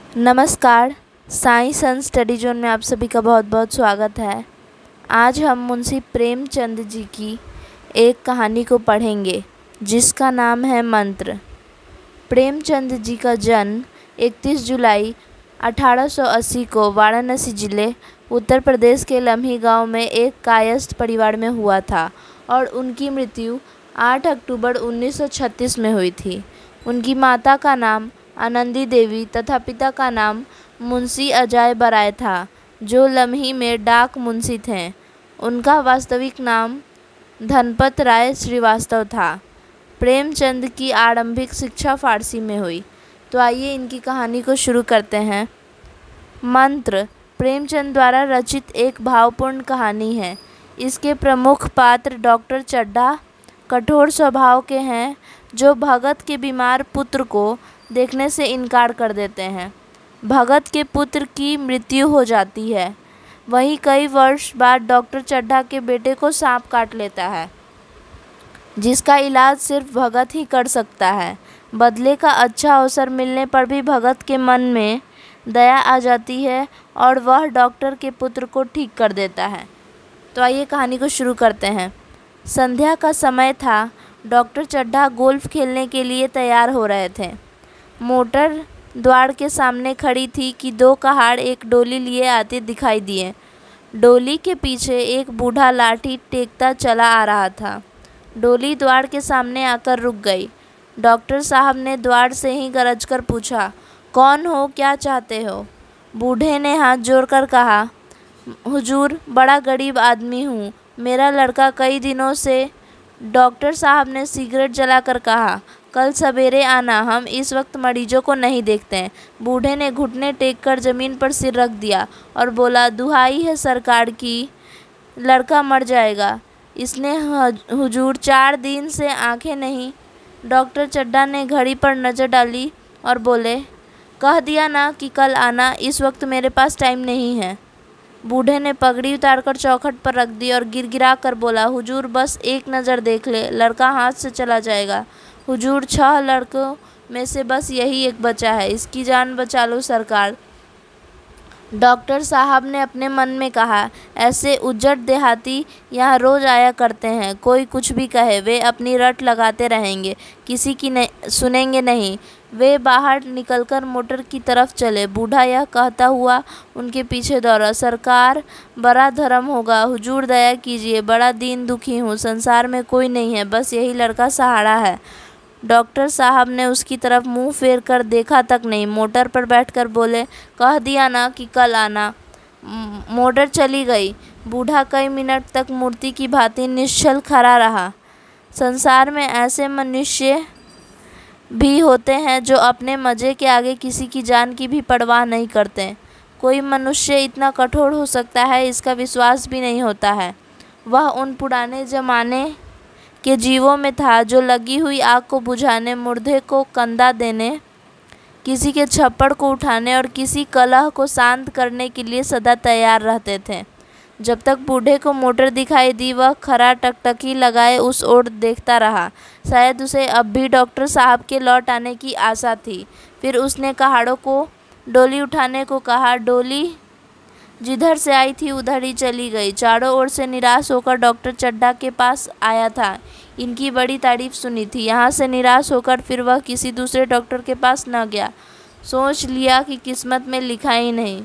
नमस्कार। Science and study zone में आप सभी का बहुत बहुत स्वागत है। आज हम मुंशी प्रेमचंद जी की एक कहानी को पढ़ेंगे जिसका नाम है मंत्र। प्रेमचंद जी का जन्म 31 जुलाई 1880 को वाराणसी जिले उत्तर प्रदेश के लम्ही गांव में एक कायस्थ परिवार में हुआ था और उनकी मृत्यु 8 अक्टूबर 1936 में हुई थी। उनकी माता का नाम आनंदी देवी तथा पिता का नाम मुंशी अजय बराय था, जो लम्ही में डाक मुंशी थे। उनका वास्तविक नाम धनपत राय श्रीवास्तव था। प्रेमचंद की आरंभिक शिक्षा फारसी में हुई। तो आइए इनकी कहानी को शुरू करते हैं। मंत्र प्रेमचंद द्वारा रचित एक भावपूर्ण कहानी है। इसके प्रमुख पात्र डॉक्टर चड्ढा कठोर स्वभाव के हैं, जो भगत के बीमार पुत्र को देखने से इनकार कर देते हैं। भगत के पुत्र की मृत्यु हो जाती है। वहीं कई वर्ष बाद डॉक्टर चड्ढा के बेटे को सांप काट लेता है, जिसका इलाज सिर्फ भगत ही कर सकता है। बदले का अच्छा अवसर मिलने पर भी भगत के मन में दया आ जाती है और वह डॉक्टर के पुत्र को ठीक कर देता है। तो आइए कहानी को शुरू करते हैं। संध्या का समय था। डॉक्टर चड्ढा गोल्फ खेलने के लिए तैयार हो रहे थे। मोटर द्वार के सामने खड़ी थी कि दो कहाड़ एक डोली लिए आते दिखाई दिए। डोली के पीछे एक बूढ़ा लाठी टेकता चला आ रहा था। डोली द्वार के सामने आकर रुक गई। डॉक्टर साहब ने द्वार से ही गरजकर पूछा, कौन हो, क्या चाहते हो? बूढ़े ने हाथ जोड़कर कहा, हुजूर, बड़ा गरीब आदमी हूँ। मेरा लड़का कई दिनों से। डॉक्टर साहब ने सिगरेट जलाकर कहा, कल सवेरे आना, हम इस वक्त मरीजों को नहीं देखते हैं। बूढ़े ने घुटने टेककर ज़मीन पर सिर रख दिया और बोला, दुहाई है सरकार की, लड़का मर जाएगा। इसने हुजूर 4 दिन से आंखें नहीं। डॉक्टर चड्ढा ने घड़ी पर नज़र डाली और बोले, कह दिया ना कि कल आना, इस वक्त मेरे पास टाइम नहीं है। बूढ़े ने पगड़ी उतारकर चौखट पर रख दी और गिड़गिड़ा कर बोला, हुजूर, बस एक नज़र देख ले, लड़का हाथ से चला जाएगा। हुजूर, 6 लड़कों में से बस यही एक बचा है, इसकी जान बचा लो सरकार। डॉक्टर साहब ने अपने मन में कहा, ऐसे उज्जट देहाती यहाँ रोज़ आया करते हैं, कोई कुछ भी कहे वे अपनी रट लगाते रहेंगे, किसी की सुनेंगे नहीं। वे बाहर निकलकर मोटर की तरफ चले। बूढ़ा यह कहता हुआ उनके पीछे दौड़ा, सरकार, बड़ा धर्म होगा, हुजूर दया कीजिए, बड़ा दीन दुखी हूँ, संसार में कोई नहीं है, बस यही लड़का सहारा है। डॉक्टर साहब ने उसकी तरफ मुंह फेर कर देखा तक नहीं। मोटर पर बैठकर बोले, कह दिया ना कि कल आना। मोटर चली गई। बूढ़ा कई मिनट तक मूर्ति की भांति निश्चल खड़ा रहा। संसार में ऐसे मनुष्य भी होते हैं जो अपने मज़े के आगे किसी की जान की भी परवाह नहीं करते। कोई मनुष्य इतना कठोर हो सकता है, इसका विश्वास भी नहीं होता है। वह उन पुराने ज़माने के जीवों में था जो लगी हुई आग को बुझाने, मुर्दे को कंधा देने, किसी के छप्पड़ को उठाने और किसी कलह को शांत करने के लिए सदा तैयार रहते थे। जब तक बूढ़े को मोटर दिखाई दी, वह खड़ा टकटकी लगाए उस ओर देखता रहा। शायद उसे अब भी डॉक्टर साहब के लौट आने की आशा थी। फिर उसने कहाड़ों को डोली उठाने को कहा। डोली जिधर से आई थी उधर ही चली गई। चारों ओर से निराश होकर डॉक्टर चड्ढा के पास आया था। इनकी बड़ी तारीफ सुनी थी। यहाँ से निराश होकर फिर वह किसी दूसरे डॉक्टर के पास न गया। सोच लिया कि किस्मत में लिखा ही नहीं।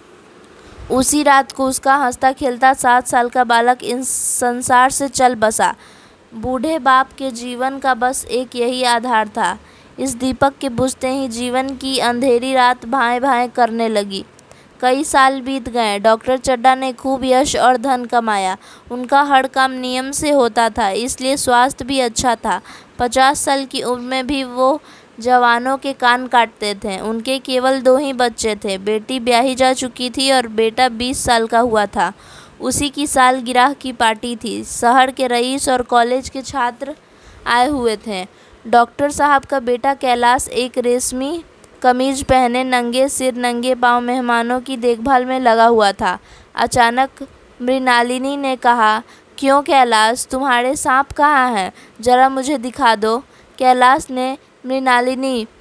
उसी रात को उसका हंसता खेलता 7 साल का बालक इस संसार से चल बसा। बूढ़े बाप के जीवन का बस एक यही आधार था। इस दीपक के बुझते ही जीवन की अंधेरी रात भाएं भाएं करने लगी। कई साल बीत गए। डॉक्टर चड्ढा ने खूब यश और धन कमाया। उनका हर काम नियम से होता था, इसलिए स्वास्थ्य भी अच्छा था। 50 साल की उम्र में भी वो जवानों के कान काटते थे। उनके केवल 2 ही बच्चे थे। बेटी ब्याही जा चुकी थी और बेटा 20 साल का हुआ था। उसी की सालगिरह की पार्टी थी। शहर के रईस और कॉलेज के छात्र आए हुए थे। डॉक्टर साहब का बेटा कैलाश एक रेशमी कमीज पहने नंगे सिर नंगे पांव मेहमानों की देखभाल में लगा हुआ था। अचानक मृणालिनी ने कहा, क्यों कैलाश, तुम्हारे सांप कहाँ हैं? जरा मुझे दिखा दो। कैलाश ने मृणालिनी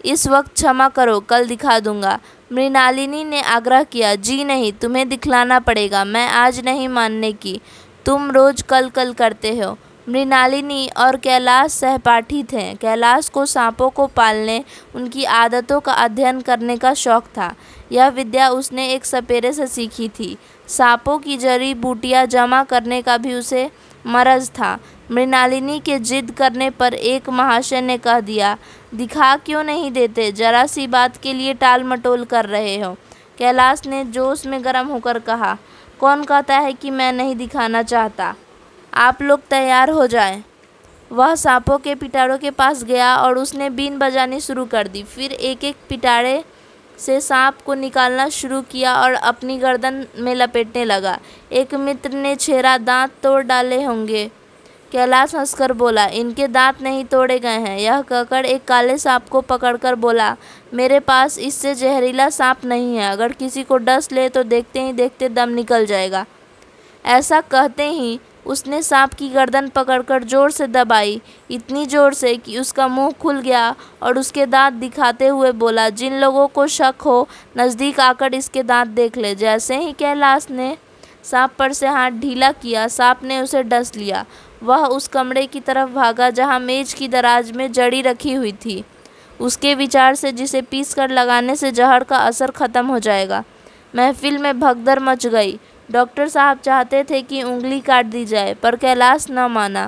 इस वक्त क्षमा करो, कल दिखा दूंगा। मृणालिनी ने आग्रह किया। जी नहीं, तुम्हें दिखलाना पड़ेगा, मैं आज नहीं मानने की। तुम रोज कल कल करते हो। मृणालिनी और कैलाश सहपाठी थे। कैलाश को सांपों को पालने, उनकी आदतों का अध्ययन करने का शौक था। यह विद्या उसने एक सपेरे से सीखी थी। सांपों की जड़ी बूटियाँ जमा करने का भी उसे मरज था। मृणालिनी के जिद करने पर एक महाशय ने कह दिया, दिखा क्यों नहीं देते, जरा सी बात के लिए टाल मटोल कर रहे हो। कैलाश ने जोश में गर्म होकर कहा, कौन कहता है कि मैं नहीं दिखाना चाहता। आप लोग तैयार हो जाएं। वह सांपों के पिटारों के पास गया और उसने बीन बजानी शुरू कर दी। फिर एक एक पिटारे से सांप को निकालना शुरू किया और अपनी गर्दन में लपेटने लगा। एक मित्र ने छेड़ा, दांत तोड़ डाले होंगे। कैलाश हंसकर बोला, इनके दांत नहीं तोड़े गए हैं। यह कहकर एक काले सांप को पकड़कर बोला, मेरे पास इससे जहरीला सांप नहीं है, अगर किसी को डस ले तो देखते ही देखते दम निकल जाएगा। ऐसा कहते ही उसने सांप की गर्दन पकड़कर जोर से दबाई, इतनी जोर से कि उसका मुंह खुल गया और उसके दांत दिखाते हुए बोला, जिन लोगों को शक हो नज़दीक आकर इसके दांत देख ले। जैसे ही कैलाश ने सांप पर से हाथ ढीला किया, सांप ने उसे डस लिया। वह उस कमरे की तरफ भागा जहां मेज की दराज में जड़ी रखी हुई थी, उसके विचार से जिसे पीस कर लगाने से जहर का असर खत्म हो जाएगा। महफिल में भगदड़ मच गई। डॉक्टर साहब चाहते थे कि उंगली काट दी जाए, पर कैलाश न माना।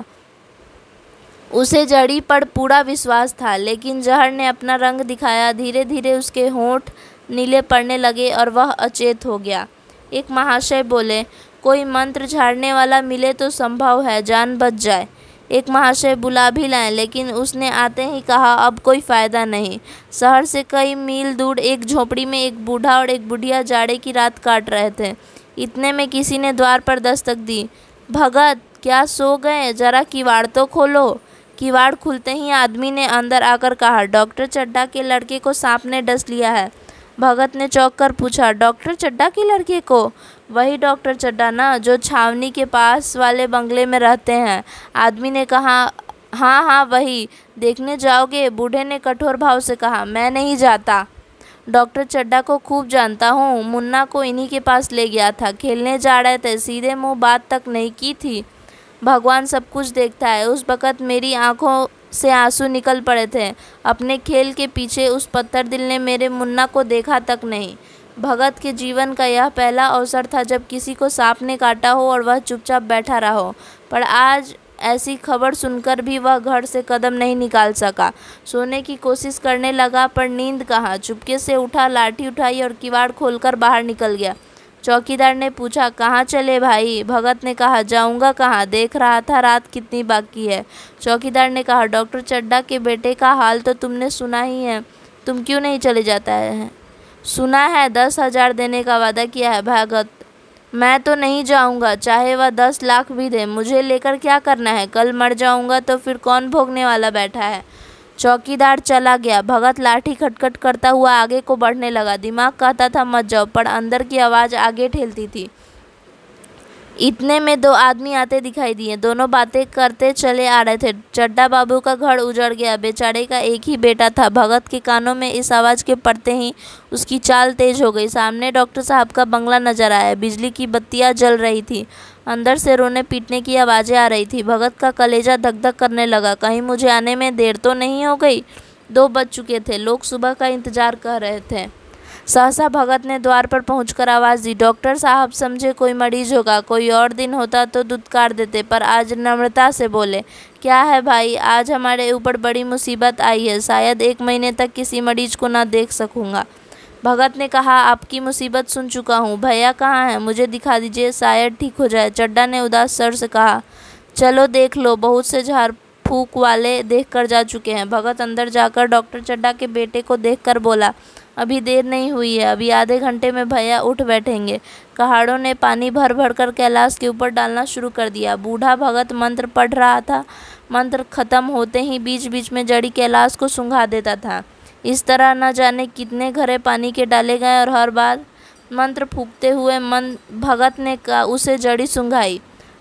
उसे जड़ी पर पूरा विश्वास था, लेकिन जहर ने अपना रंग दिखाया। धीरे धीरे उसके होंठ नीले पड़ने लगे और वह अचेत हो गया। एक महाशय बोले, कोई मंत्र झाड़ने वाला मिले तो संभव है जान बच जाए। एक महाशय बुला भी लाए, लेकिन उसने आते ही कहा, अब कोई फ़ायदा नहीं। शहर से कई मील दूर एक झोपड़ी में एक बूढ़ा और एक बुढ़िया जाड़े की रात काट रहे थे। इतने में किसी ने द्वार पर दस्तक दी। भगत, क्या सो गए? जरा किवाड़ तो खोलो। किवाड़ खुलते ही आदमी ने अंदर आकर कहा, डॉक्टर चड्ढा के लड़के को सांप ने डस लिया है। भगत ने चौंक कर पूछा, डॉक्टर चड्ढा के लड़के को? वही डॉक्टर चड्ढा ना, जो छावनी के पास वाले बंगले में रहते हैं। आदमी ने कहा, हाँ हाँ वही। देखने जाओगे? बूढ़े ने कठोर भाव से कहा, मैं नहीं जाता। डॉक्टर चड्ढा को खूब जानता हूँ, मुन्ना को इन्हीं के पास ले गया था, खेलने जा रहे थे, सीधे मुंह बात तक नहीं की थी। भगवान सब कुछ देखता है। उस वक़्त मेरी आंखों से आंसू निकल पड़े थे। अपने खेल के पीछे उस पत्थर दिल ने मेरे मुन्ना को देखा तक नहीं। भगत के जीवन का यह पहला अवसर था जब किसी को सांप ने काटा हो और वह चुपचाप बैठा रहा हो, पर आज ऐसी खबर सुनकर भी वह घर से कदम नहीं निकाल सका। सोने की कोशिश करने लगा, पर नींद कहाँ। चुपके से उठा, लाठी उठाई और किवाड़ खोलकर बाहर निकल गया। चौकीदार ने पूछा, कहाँ चले भाई? भगत ने कहा, जाऊंगा कहाँ, देख रहा था रात कितनी बाकी है। चौकीदार ने कहा, डॉक्टर चड्ढा के बेटे का हाल तो तुमने सुना ही है, तुम क्यों नहीं चले जाता है? सुना है, 10,000 देने का वादा किया है। भगत, मैं तो नहीं जाऊंगा, चाहे वह 10 लाख भी दे। मुझे लेकर क्या करना है? कल मर जाऊंगा तो फिर कौन भोगने वाला बैठा है? चौकीदार चला गया। भगत लाठी खटखट करता हुआ आगे को बढ़ने लगा। दिमाग कहता था मत जाओ, पर अंदर की आवाज़ आगे ठेलती थी। इतने में 2 आदमी आते दिखाई दिए। दोनों बातें करते चले आ रहे थे। चड्ढा बाबू का घर उजड़ गया, बेचारे का एक ही बेटा था। भगत के कानों में इस आवाज़ के पड़ते ही उसकी चाल तेज हो गई। सामने डॉक्टर साहब का बंगला नजर आया। बिजली की बत्तियां जल रही थी। अंदर से रोने पीटने की आवाज़ें आ रही थी। भगत का कलेजा धक धक करने लगा। कहीं मुझे आने में देर तो नहीं हो गई? 2 बज चुके थे। लोग सुबह का इंतजार कर रहे थे। सहसा भगत ने द्वार पर पहुंचकर आवाज़ दी, डॉक्टर साहब समझे कोई मरीज होगा, कोई और दिन होता तो दुत्कार देते, पर आज नम्रता से बोले, क्या है भाई? आज हमारे ऊपर बड़ी मुसीबत आई है, शायद 1 महीने तक किसी मरीज को ना देख सकूंगा। भगत ने कहा, आपकी मुसीबत सुन चुका हूँ। भैया कहाँ है? मुझे दिखा दीजिए, शायद ठीक हो जाए। चड्ढा ने उदास स्वर से कहा, चलो देख लो, बहुत से झाड़ फूक वाले देख कर जा चुके हैं। भगत अंदर जाकर डॉक्टर चड्ढा के बेटे को देखकर बोला, अभी देर नहीं हुई है, अभी आधे घंटे में भैया उठ बैठेंगे। कहाड़ों ने पानी भर भर कर कैलाश के ऊपर डालना शुरू कर दिया। बूढ़ा भगत मंत्र पढ़ रहा था। मंत्र खत्म होते ही बीच बीच में जड़ी कैलाश को सूंघा देता था। इस तरह न जाने कितने घड़े पानी के डाले गए और हर बार मंत्र फूंकते हुए भगत ने उसे जड़ी सूंघाई।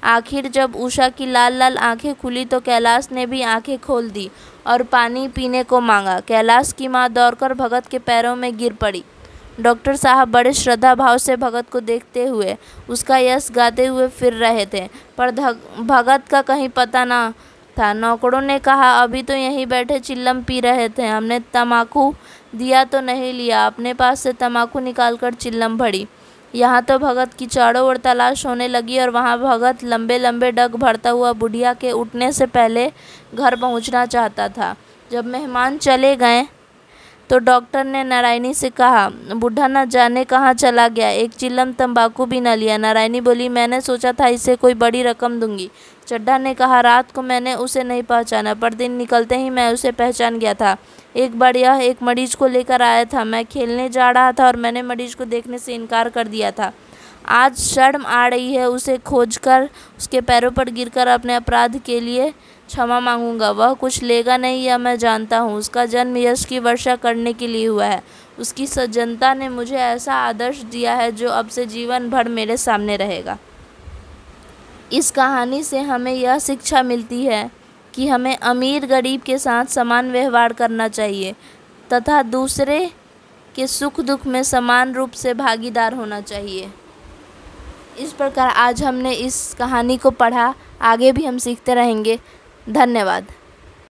आखिर जब उषा की लाल लाल आंखें खुली तो कैलाश ने भी आंखें खोल दी और पानी पीने को मांगा। कैलाश की माँ दौड़कर भगत के पैरों में गिर पड़ी। डॉक्टर साहब बड़े श्रद्धा भाव से भगत को देखते हुए उसका यश गाते हुए फिर रहे थे, पर भगत का कहीं पता ना था। नौकरों ने कहा, अभी तो यहीं बैठे चिल्लम पी रहे थे, हमने तम्बाकू दिया तो नहीं लिया। अपने पास से तम्बाकू निकालकर चिल्लम भरी। यहाँ तो भगत की चारों ओर तलाश होने लगी और वहाँ भगत लंबे लंबे डग भरता हुआ बुढ़िया के उठने से पहले घर पहुँचना चाहता था। जब मेहमान चले गए तो डॉक्टर ने नारायणी से कहा, बूढ़ा न जाने कहाँ चला गया, एक चिल्लम तंबाकू भी न लिया। नारायणी बोली, मैंने सोचा था इसे कोई बड़ी रकम दूंगी। चड्ढा ने कहा, रात को मैंने उसे नहीं पहचाना, पर दिन निकलते ही मैं उसे पहचान गया था। एक बार यह एक मरीज को लेकर आया था। मैं खेलने जा रहा था और मैंने मरीज को देखने से इनकार कर दिया था। आज शर्म आ रही है उसे खोजकर उसके पैरों पर गिरकर अपने अपराध के लिए क्षमा मांगूंगा। वह कुछ लेगा नहीं, यह मैं जानता हूँ। उसका जन्म यश की वर्षा करने के लिए हुआ है। उसकी सज्जनता ने मुझे ऐसा आदर्श दिया है जो अब से जीवन भर मेरे सामने रहेगा। इस कहानी से हमें यह शिक्षा मिलती है कि हमें अमीर गरीब के साथ समान व्यवहार करना चाहिए तथा दूसरे के सुख दुख में समान रूप से भागीदार होना चाहिए। इस प्रकार आज हमने इस कहानी को पढ़ा, आगे भी हम सीखते रहेंगे। धन्यवाद।